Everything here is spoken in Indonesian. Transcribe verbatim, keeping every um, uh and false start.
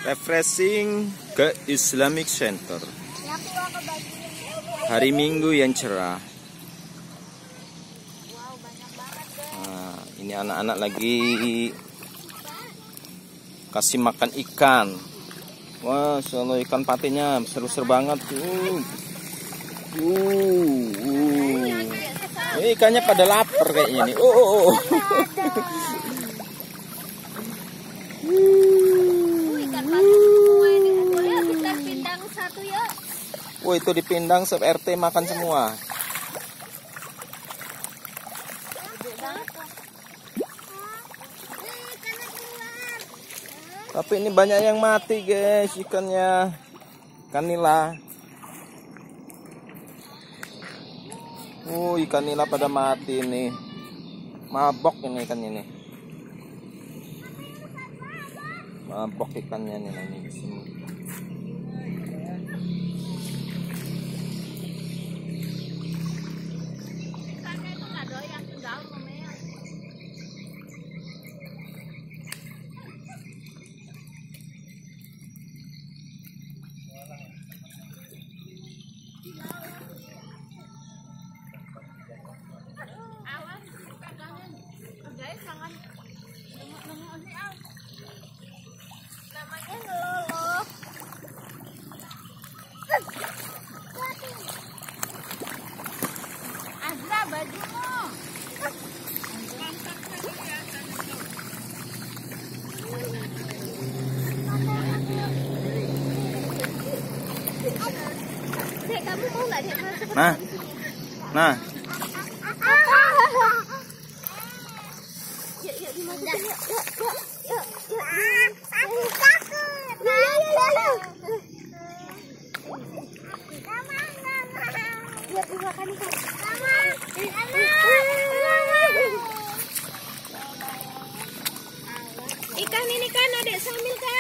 refreshing ke Islamic Center. Hari Minggu yang cerah. Nah, ini anak-anak lagi kasih makan ikan. Wah, sono ikan patinya seru-seru banget. Uh. Uh, uh. Ini ikannya pada lapar kayaknya nih. Oh, oh, oh. Oh, itu dipindang se-R T makan semua. Tapi ini banyak yang mati, guys, ikannya. Ikan nila. Oh, ikan nila pada mati ini. Mabok ini ikan ini. Mabok ikannya nih ini di sini. Azra, bajumu. Dek, kamu mau nggak Dek masuk? Nah, nah. Yuk, yuk dimasukin yuk, yuk, yuk, yuk, yuk. Aku takut. Yuk, yuk, yuk, yuk. Lihat dimakan ikan. Ikan ini kan Adek Samil kan.